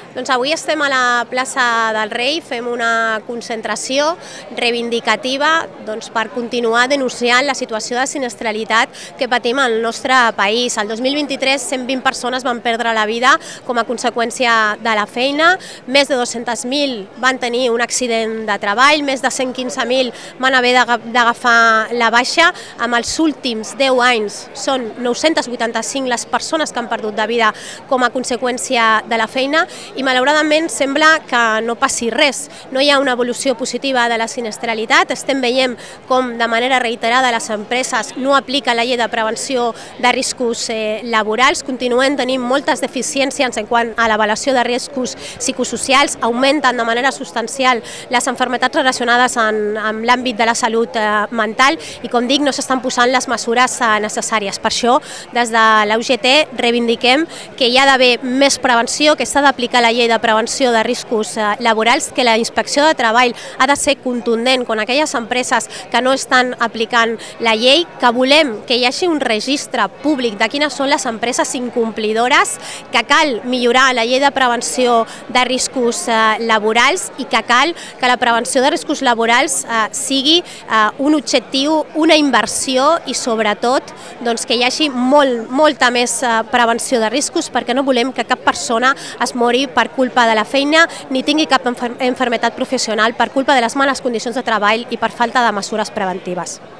Doncs avui estem a la plaça del Rei, fem una concentració reivindicativa per continuar denunciant la situació de sinistralitat que patim al nostre país. El 2023, 120 persones van perdre la vida com a conseqüència de la feina, més de 200.000 van tenir un accident de treball, més de 115.000 van haver d'agafar la baixa. En els últims 10 anys són 985 les persones que han perdut de vida com a conseqüència de la feina i malauradament sembla que no passi res. No hi ha una evolució positiva de la sinistralitat, estem veient com de manera reiterada les empreses no apliquen la llei de prevenció de riscos laborals, continuen tenint moltes deficiències en quant a l'avaluació de riscos psicosocials, augmenten de manera substancial les malalties relacionades amb l'àmbit de la salut mental i, com dic, no s'estan posant les mesures necessàries. Per això, des de la UGT reivindiquem que hi ha d'haver més prevenció, que s'ha d'aplicar la llei de prevenció de riscos laborals, que la inspecció de treball ha de ser contundent con aquelles empreses que no estan aplicant la llei, que volem que hi hagi un registre públic de quines són les empreses incomplidores, que cal millorar la llei de prevenció de riscos laborals i que cal que la prevenció de riscos laborals sigui un objectiu, una inversió i sobretot que hi hagi molta més prevenció de riscos, perquè no volem que cap persona es mori per culpa de la feina ni tingui cap malaltia professional per culpa de les males condicions de treball i per falta de mesures preventives.